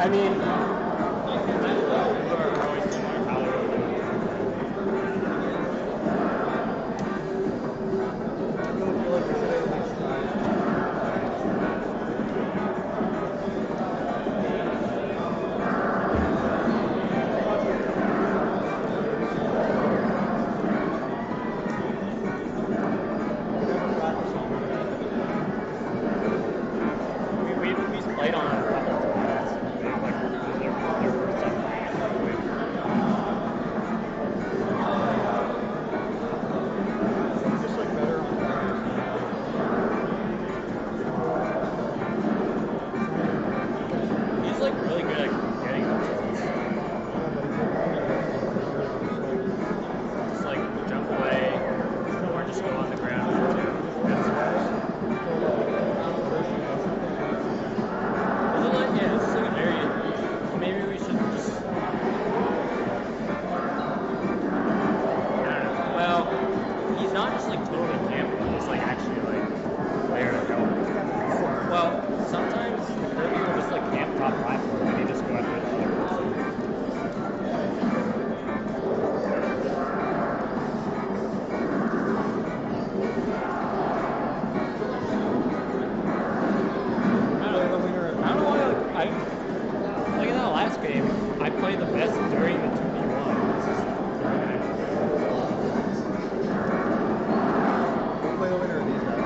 I mean, we've played on a couple of formats. Their first time Just like better on He's like really good at getting up to us. Just like jump away or just go on the ground. Isn't it? Yeah, this is like a very. Maybe we should just. I don't know. Well, he's not just like totally camping. He's like actually like there to help. Well, sometimes Kirby will just like camp top platform and he just go after the other person. I don't know why. Like in that last game, I played the best during the 2v1. We'll play the winner of these guys.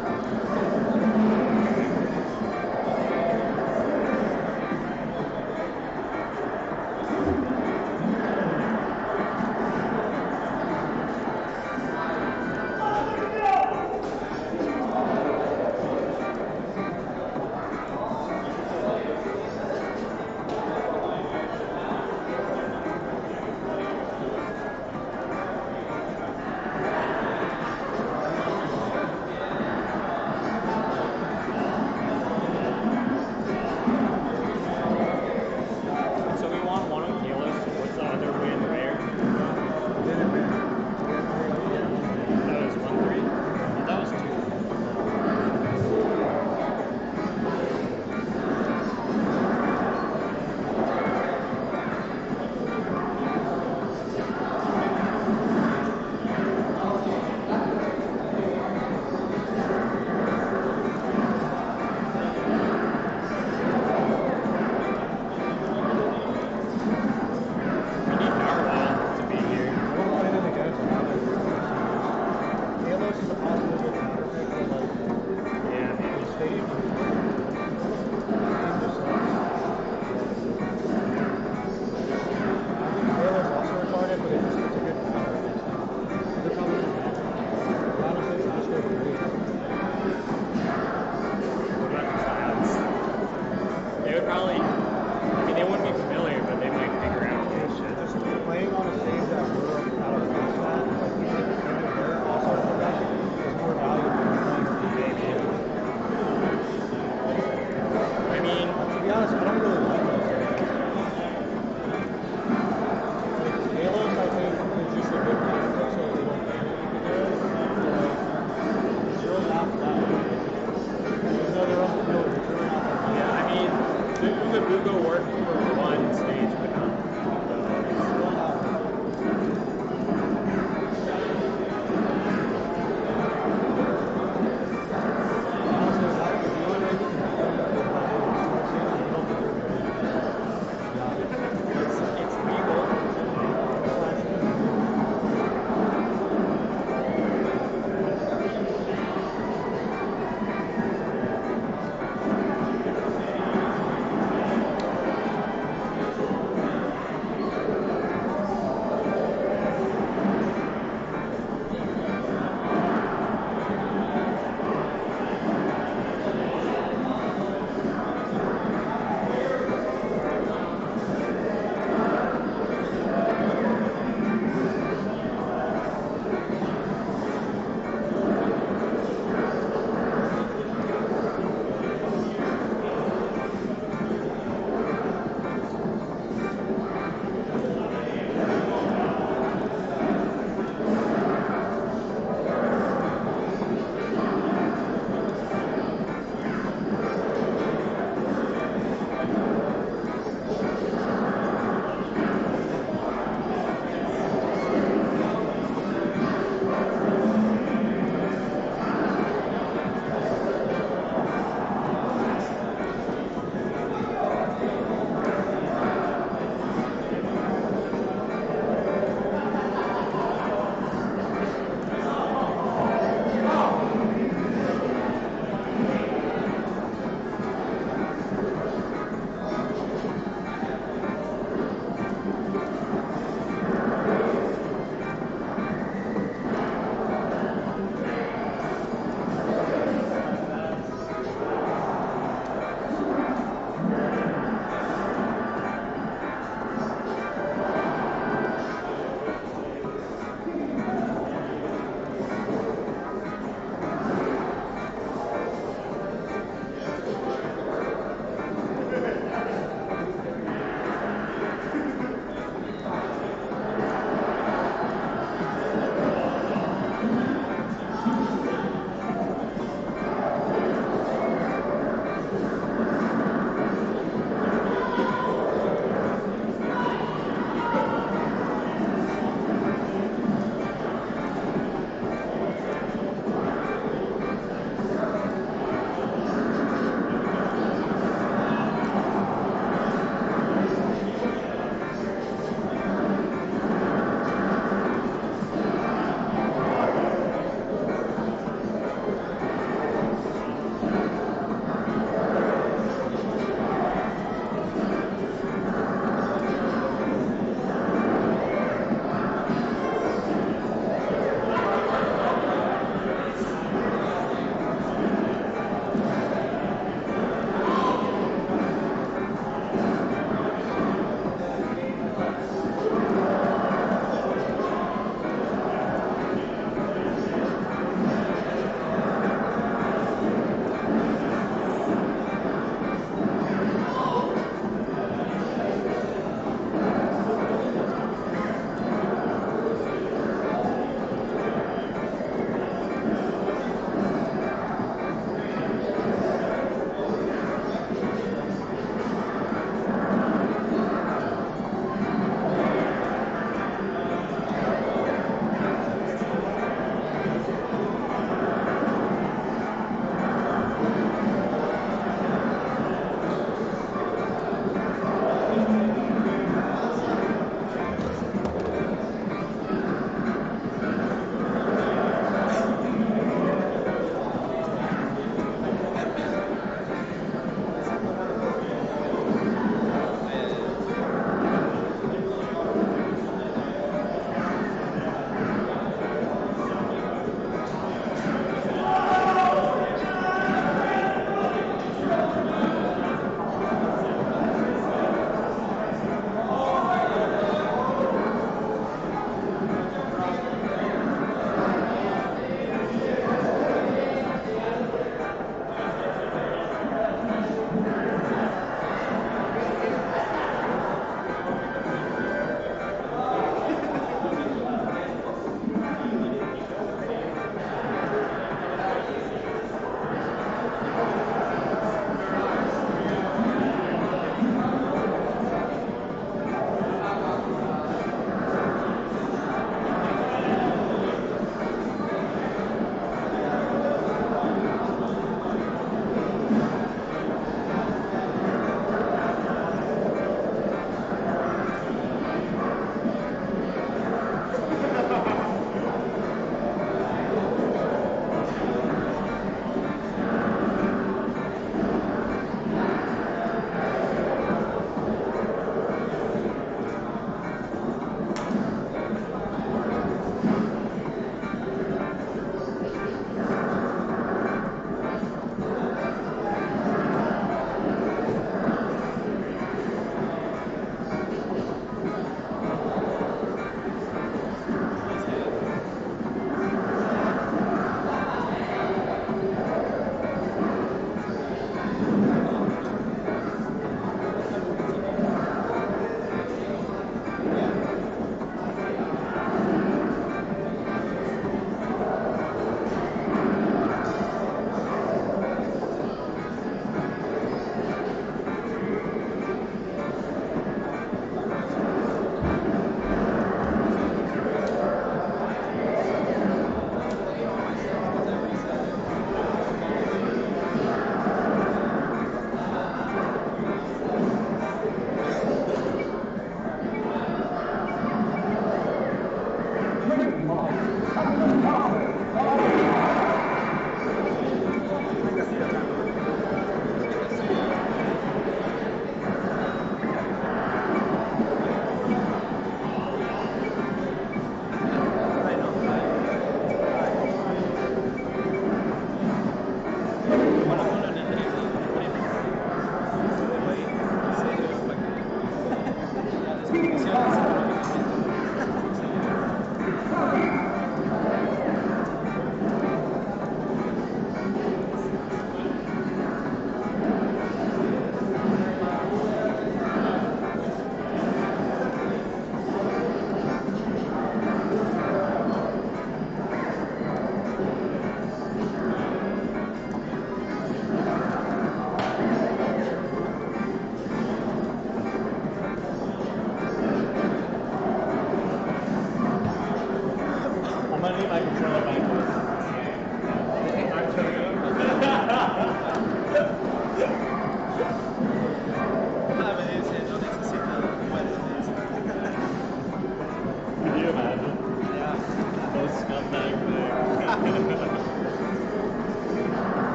So we want one of Kalos. What's the other win rare? That was 1-3? That was 2. We need Narwhal to be here. I don't play them against Kalos is a possible good counter pick, but like Yeah, maybe. the stadium just sucks. Kalos also retarded, but it's a good counter. They're probably honestly should just go Greece. What about the clouds? They would probably. I mean, they wouldn't be familiar, but they might figure out this shit. Just playing on a stage that we're out of combat, like even if they're also progressing, is more valuable than playing on Maybe. I mean, To be honest, I don't really like those guys. Like Kalos, I think is just a good counter pick, so they don't care what you can do. But zero's not that. Even though they're on the field, they're zeroing out that. yeah, I mean, Uga Buga worked for